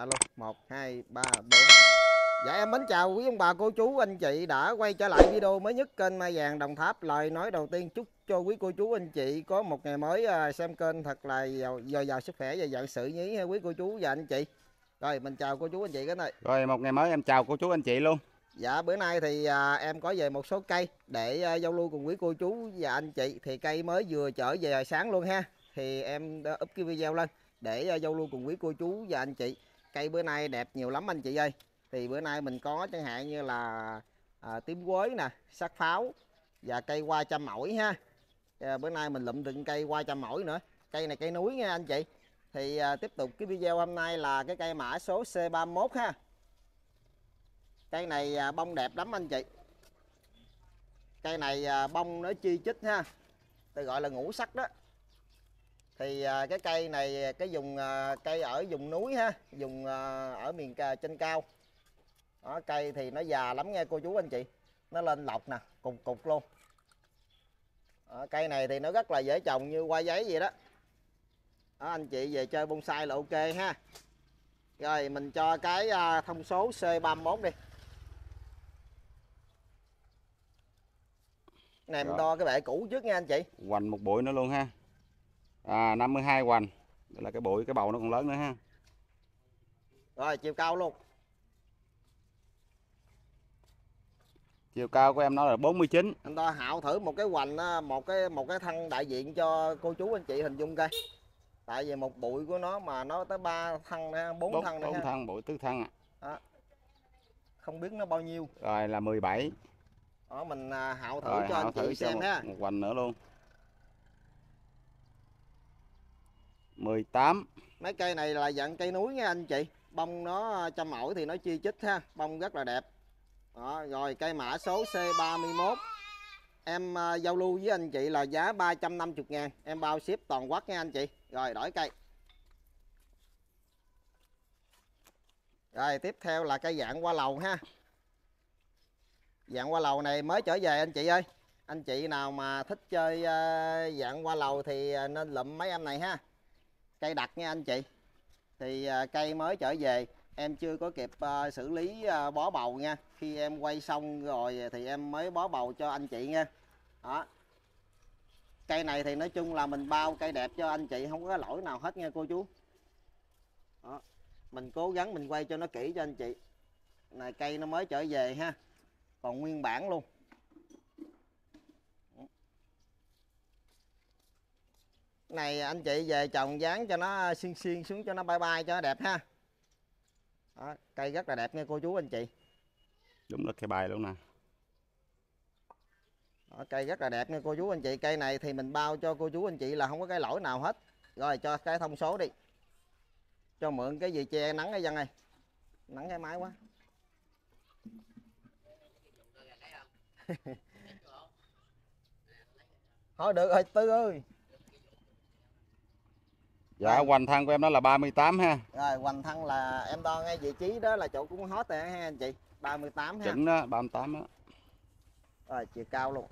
Alo, 1, 2, 3, 4. Dạ em mến chào quý ông bà cô chú anh chị đã quay trở lại video mới nhất kênh Mai Vàng Đồng Tháp. Lời nói đầu tiên chúc cho quý cô chú anh chị có một ngày mới xem kênh thật là dồi dào sức khỏe và vạn sự nhí quý cô chú và anh chị. Rồi mình chào cô chú anh chị cái này. Rồi một ngày mới em chào cô chú anh chị luôn. Dạ bữa nay thì em có về một số cây để giao lưu cùng quý cô chú và anh chị. Thì cây mới vừa trở về sáng luôn ha. Thì em đã up cái video lên để giao lưu cùng quý cô chú và anh chị. Cây bữa nay đẹp nhiều lắm anh chị ơi. Thì bữa nay mình có chẳng hạn như là tím quế nè, sắc pháo và cây hoa trăm mỏi ha. Bữa nay mình lụm từng cây hoa trăm mỏi nữa. Cây này cây núi nha anh chị. Thì tiếp tục cái video hôm nay là cái cây mã số C31 ha. Cây này bông đẹp lắm anh chị. Cây này bông nó chi chít ha. Tôi gọi là ngũ sắc đó. Thì cái cây này cái vùng cây ở vùng núi ha, vùng ở miền trên cao. Đó, cây thì nó già lắm nha cô chú anh chị. Nó lên lọc nè, cục cục luôn. Đó, cây này thì nó rất là dễ trồng như hoa giấy vậy đó. Đó, anh chị về chơi bonsai là ok ha. Rồi mình cho cái thông số C31 đi. Này mình đo cái bệ cũ trước nha anh chị. Hoành một bụi nữa luôn ha. 52 hoành. Đây là cái bụi, cái bầu nó còn lớn nữa ha. Rồi chiều cao luôn. Chiều cao của em nó là 49. Anh đo hạo thử một cái hoành một cái thân đại diện cho cô chú anh chị hình dung coi. Tại vì một bụi của nó mà nó tới 3 thân nữa, 4 thân nữa. 4 thân, bụi tứ thân. Đó. Không biết nó bao nhiêu. Rồi là 17. Đó mình hạo thử rồi, cho anh chị xem ha. Một hoành nữa luôn. 18. Mấy cây này là dạng cây núi nha anh chị. Bông nó trăm ổi thì nó chi chít ha, bông rất là đẹp. Đó, rồi cây mã số C31. Em giao lưu với anh chị là giá 350.000, em bao ship toàn quốc nha anh chị. Rồi đổi cây. Rồi tiếp theo là cây dạng hoa lầu ha. Dạng hoa lầu này mới trở về anh chị ơi. Anh chị nào mà thích chơi dạng hoa lầu thì nên lụm mấy em này ha. Cây đặc nha anh chị. Thì cây mới trở về, em chưa có kịp xử lý bó bầu nha. Khi em quay xong rồi thì em mới bó bầu cho anh chị nha. Đó. Cây này thì nói chung là mình bao cây đẹp cho anh chị, không có lỗi nào hết nha cô chú. Đó. Mình cố gắng mình quay cho nó kỹ cho anh chị. Này cây nó mới trở về ha. Còn nguyên bản luôn. Này anh chị về trồng dán cho nó xiên xiên xuống cho nó bay bay cho nó đẹp ha. Đó, cây rất là đẹp nha cô chú anh chị. Đúng là cây bài luôn nè. Đó, cây rất là đẹp nha cô chú anh chị. Cây này thì mình bao cho cô chú anh chị là không có cái lỗi nào hết. Rồi cho cái thông số đi. Cho mượn cái gì che nắng ở dân ơi. Nắng cái máy quá. Thôi được rồi Tư ơi. Dạ hoành thân của em đó là 38 ha. Rồi hoành thân là em đo ngay vị trí đó là chỗ cũng hot rồi ha anh chị. 38 ha. Chuẩn đó, 38 đó. Rồi chiều cao luôn.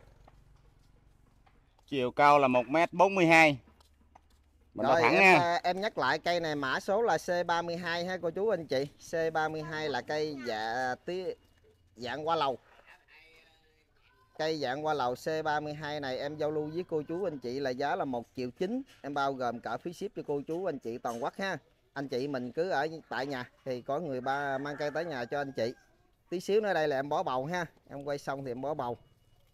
Chiều cao là 1m42. Mình đo thẳng nha. Em nhắc lại cây này mã số là C32 ha cô chú anh chị. C32 là cây dạng hoa lầu. Cây dạng hoa lầu C32 này em giao lưu với cô chú anh chị là giá là 1,9 triệu. Em bao gồm cả phí ship cho cô chú anh chị toàn quốc ha. Anh chị mình cứ ở tại nhà thì có người mang cây tới nhà cho anh chị. Tí xíu nữa đây là em bó bầu ha. Em quay xong thì em bó bầu.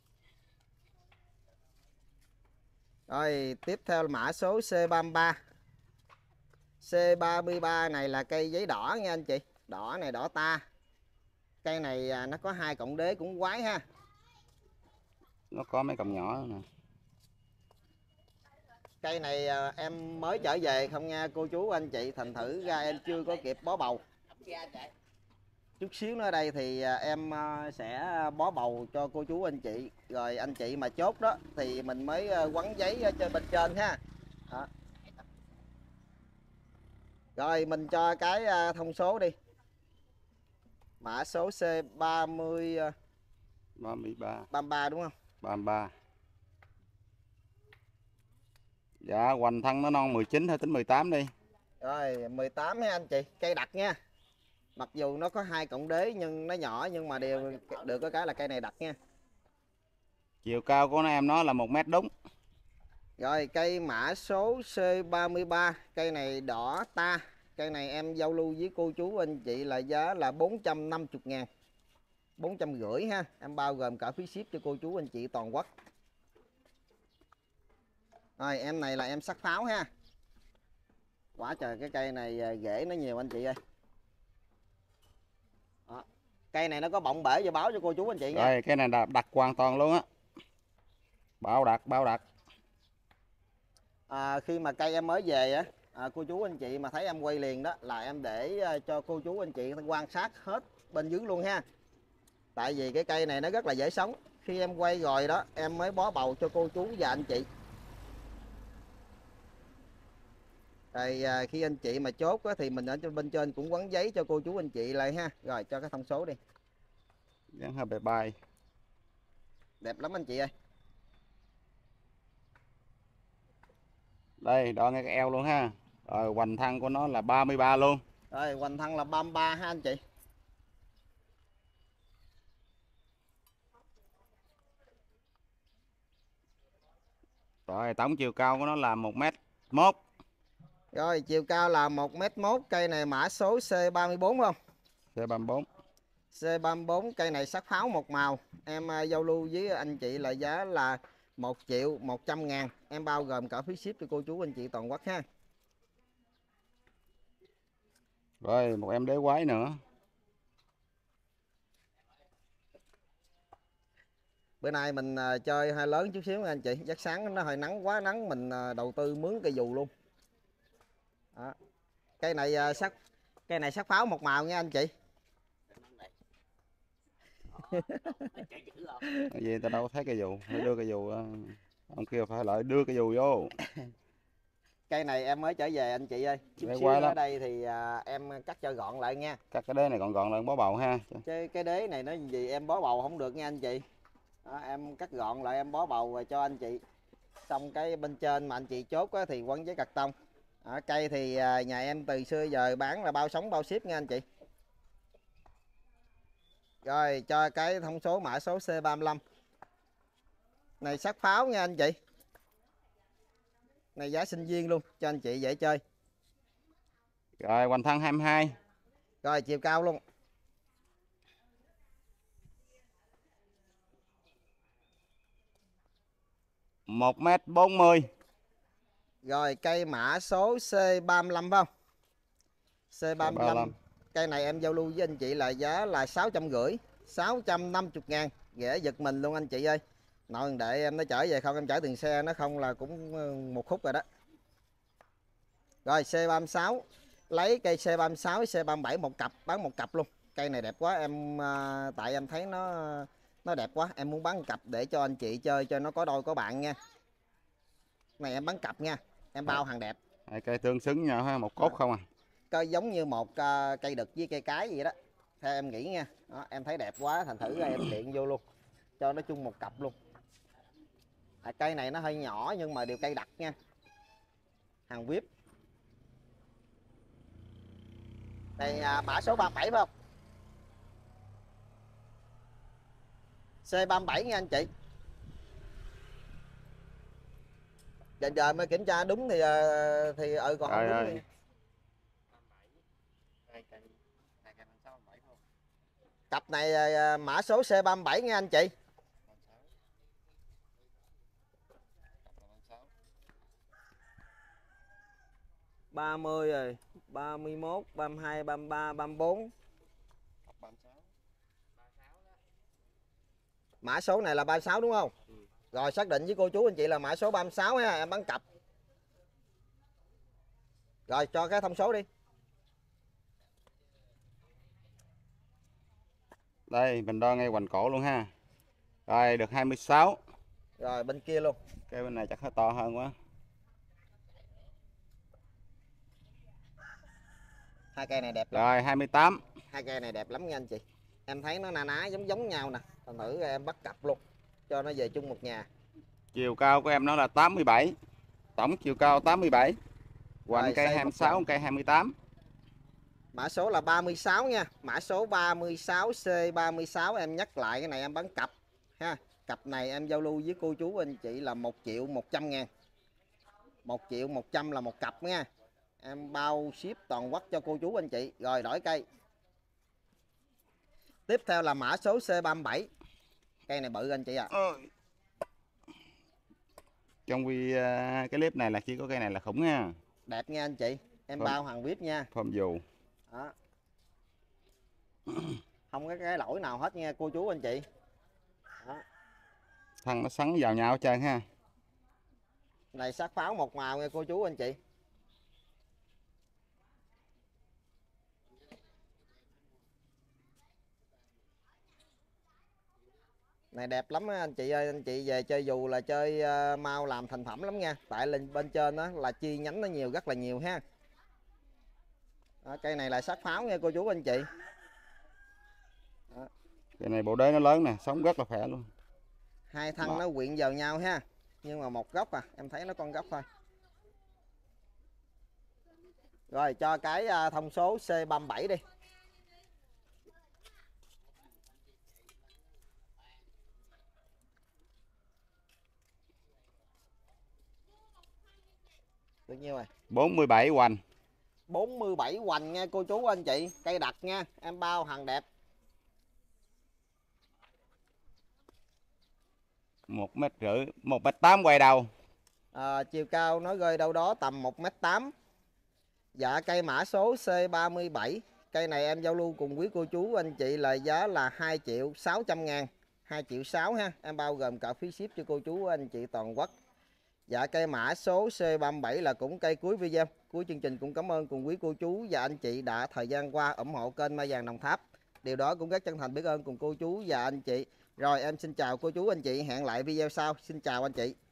Rồi tiếp theo là mã số C33. C33 này là cây giấy đỏ nha anh chị. Đỏ này đỏ ta. Cây này nó có 2 cọng đế cũng quái ha. Nó có mấy cọng nhỏ nè. Cây này em mới trở về không nha cô chú anh chị. Thành thử ra em chưa có kịp bó bầu. Chút xíu nữa đây thì em sẽ bó bầu cho cô chú anh chị. Rồi anh chị mà chốt đó thì mình mới quấn giấy trên bên trên ha. Đó. Rồi mình cho cái thông số đi. Mã số C33 đúng không? 33. Dạ hoành thân nó non 19 thôi tính 18 đi. Rồi 18 ha anh chị. Cây đặc nha. Mặc dù nó có 2 cọng đế nhưng nó nhỏ, nhưng mà đều được cái là cây này đặc nha. Chiều cao của em nó là 1 mét đúng. Rồi cây mã số C33, cây này đỏ ta. Cây này em giao lưu với cô chú anh chị là giá là 450.000, 450 ha. Em bao gồm cả phí ship cho cô chú anh chị toàn quốc. Rồi em này là em sắc pháo ha. Quá trời cái cây này rễ nó nhiều anh chị ơi. Đó. Cây này nó có bọng bể và báo cho cô chú anh chị nha. Rồi cái này đặc hoàn toàn luôn á. Bao đặc. Khi mà cây em mới về á, cô chú anh chị mà thấy em quay liền đó là em để cho cô chú anh chị quan sát hết bên dưới luôn ha. Tại vì cái cây này nó rất là dễ sống. Khi em quay rồi đó em mới bó bầu cho cô chú và anh chị. Rồi khi anh chị mà chốt á, thì mình ở bên trên cũng quấn giấy cho cô chú anh chị lại ha. Rồi cho cái thông số đi. Dán hơi bề bài. Đẹp lắm anh chị ơi. Đây đo ngay cái eo luôn ha. Rồi hoành thân của nó là 33 luôn. Rồi hoành thân là 33 ha anh chị. Rồi tổng chiều cao của nó là 1m1. Rồi chiều cao là 1m1. Cây này mã số C34 không? C34. C34 cây này sắc pháo một màu. Em giao lưu với anh chị là giá là 1.100.000. Em bao gồm cả phí ship cho cô chú anh chị toàn quốc ha. Rồi một em đế quái nữa. Bữa nay mình chơi hơi lớn chút xíu nha anh chị. Chắc sáng nó hơi nắng quá, nắng mình đầu tư mướn cây dù luôn. Đó. Cây này sắc pháo một màu nha anh chị. Cái gì ta đâu thấy cây dù, phải đưa cây dù. Ông kia phải lại đưa cây dù vô. Cây này em mới trở về anh chị ơi. Chút xíu ở đây thì em cắt cho gọn lại nha. Cắt cái đế này gọn lại bó bầu ha. Chứ cái đế này nó gì em bó bầu không được nha anh chị. Đó, em cắt gọn lại em bó bầu rồi cho anh chị. Xong cái bên trên mà anh chị chốt á, thì quấn giấy cạc tông. Cây thì nhà em từ xưa giờ bán là bao sống bao ship nha anh chị. Rồi cho cái thông số mã số C35. Này sắc pháo nha anh chị. Này giá sinh viên luôn cho anh chị dễ chơi. Rồi hoành thân 22. Rồi chiều cao luôn. Một mét 40. Rồi cây mã số C35 phải không? C35. Cây này em giao lưu với anh chị là giá là 650, 650.000. Rẻ giật mình luôn anh chị ơi. Nội để em nó chở về không, em chở tiền xe nó không là cũng một khúc rồi đó. Rồi C36. Lấy cây C36, C37 một cặp, bán một cặp luôn. Cây này đẹp quá em, tại em thấy nó đẹp quá, em muốn bán một cặp để cho anh chị chơi cho nó có đôi có bạn nha. Này em bán cặp nha, em bao hàng đẹp. Hai cây tương xứng nhau ha, một cốt không à. Coi giống như một cây đực với cây cái gì đó, theo em nghĩ nha. Đó, em thấy đẹp quá thành thử ra em điện vô luôn cho nó chung một cặp luôn. Cây này nó hơi nhỏ nhưng mà đều cây đặc nha, hàng VIP. Đây mã số 37 phải không? C37 nha anh chị. Giờ mới kiểm tra đúng thì còn không đúng thì... Cặp này mã số C37 nha anh chị. ba mươi rồi, 31, 32, 33, 34. Mã số này là 36 đúng không? Rồi xác định với cô chú anh chị là mã số 36 ha, em bán cặp. Rồi cho cái thông số đi. Đây mình đo ngay hoành cổ luôn ha. Rồi được 26. Rồi bên kia luôn. Cái bên này chắc hơi to hơn quá. Hai cây này đẹp lắm. Rồi 28. Hai cây này đẹp lắm nha anh chị. Em thấy nó na ná giống nhau nè. Thành thử em bắt cặp luôn cho nó về chung một nhà. Chiều cao của em nó là 87. Tổng chiều cao 87. Hoành cây 26, cây 28. Mã số là 36 nha. Mã số 36 C36. Em nhắc lại cái này em bán cặp ha. Cặp này em giao lưu với cô chú anh chị là 1.100.000. 1.100.000 là một cặp nha. Em bao ship toàn quốc cho cô chú anh chị. Rồi đổi cây. Tiếp theo là mã số C37. Cây này bự anh chị ạ. Trong cái clip này là chỉ có cây này là khủng nha. Đẹp nha anh chị. Em bao hàng VIP nha. Phơm dù. Đó. Không có cái lỗi nào hết nha cô chú anh chị. Đó. Thân nó sắn vào nhau hết trơn ha. Này sát pháo một màu nha cô chú anh chị. Này đẹp lắm á anh chị ơi, anh chị về chơi dù là chơi mau làm thành phẩm lắm nha. Tại lên bên trên đó là chi nhánh nó nhiều, rất là nhiều ha. Đó, cây này là sát pháo nha cô chú anh chị. Đó. Cây này bộ đế nó lớn nè, sống rất là khỏe luôn. Hai thân nó quyện vào nhau ha. Nhưng mà một gốc à, em thấy nó con gốc thôi. Rồi cho cái thông số C37 đi. Được nhiêu rồi? 47 hoành. 47 hoành nha cô chú anh chị. Cây đặc nha. Em bao hàng đẹp. 1,5 m, 1,8 m quay đầu. Chiều cao nó rơi đâu đó tầm 1,8 m. Dạ cây mã số C37. Cây này em giao lưu cùng quý cô chú anh chị là giá là 2.600.000. 2.600.000 ha. Em bao gồm cả phí ship cho cô chú anh chị toàn quốc. Dạ cây mã số C37 là cũng cây cuối video. Cuối chương trình cũng cảm ơn cùng quý cô chú và anh chị đã thời gian qua ủng hộ kênh Mai Vàng Đồng Tháp. Điều đó cũng rất chân thành biết ơn cùng cô chú và anh chị. Rồi em xin chào cô chú anh chị, hẹn lại video sau. Xin chào anh chị.